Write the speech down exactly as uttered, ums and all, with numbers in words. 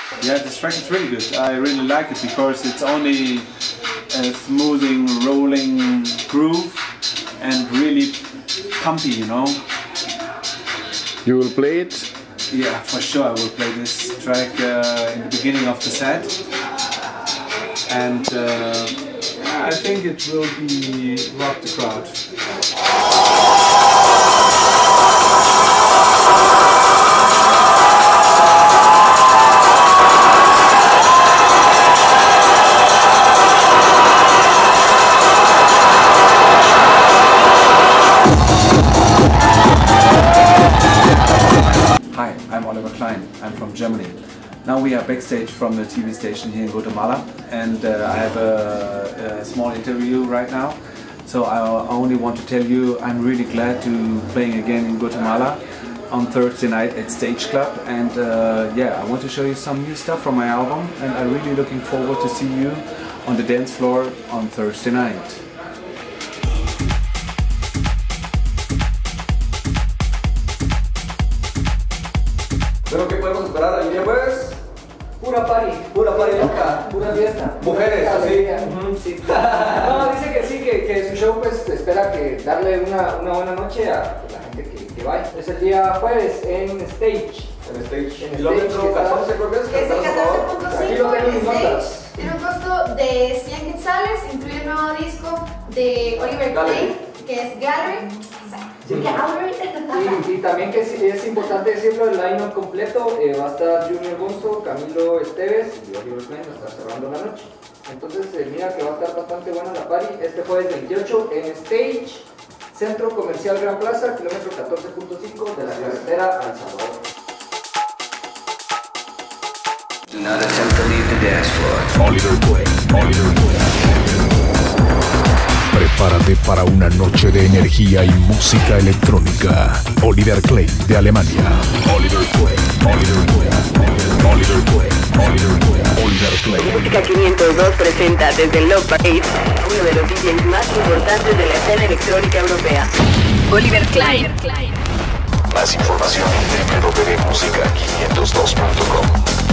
Yeah, this track is really good. I really like it because it's only a smoothing, rolling groove and really pumpy, you know. You will play it? Yeah, for sure I will play this track uh, in the beginning of the set. And uh, I think it will be rock the crowd. Hi, I'm Oliver Klein. I'm from Germany. Now we are backstage from the T V station here in Guatemala, and uh, I have a, a small interview right now. So I only want to tell you I'm really glad to playing again in Guatemala on Thursday night at Stage Club, and uh, yeah, I want to show you some new stuff from my album, and I'm really looking forward to see you on the dance floor on Thursday night. ¿Pero qué podemos esperar el día jueves? Pura party. Pura party loca. Pura fiesta. Mujeres, así. Uh-huh, sí. No, dice que sí, que, que su show pues espera que darle una, una buena noche a la gente que, que vaya. Es el día jueves en Stage. En Stage. En Kilómetro Stage, catorce creo que es. Es el catorce punto Aquí cinco lo tengo en en mis Stage. notas. Tiene un costo de cien quetzales, incluye un nuevo disco de Oliver Klein, que es Gallery. Sí. Gallery. Y, y también que es, es importante decirlo, el line-up completo eh, va a estar Junior Gonzo, Camilo Esteves y Oliver Klein va a estar cerrando la noche. Entonces eh, mira que va a estar bastante buena la party este jueves veintiocho en Stage, Centro Comercial Gran Plaza, kilómetro catorce punto cinco de la carretera al Salvador. Do not attempt to leave the dance floor. Oliver Klein, Oliver Klein. Prepárate para una noche de energía y música electrónica. Oliver Klein de Alemania. Oliver Klein, Oliver Klein, Oliver Klein, Oliver Klein, Oliver Klein. Música quinientos dos presenta desde el Love Parade uno de los D Js más importantes de la escena electrónica europea. Oliver Klein. Más información en w w w punto música quinientos dos punto com.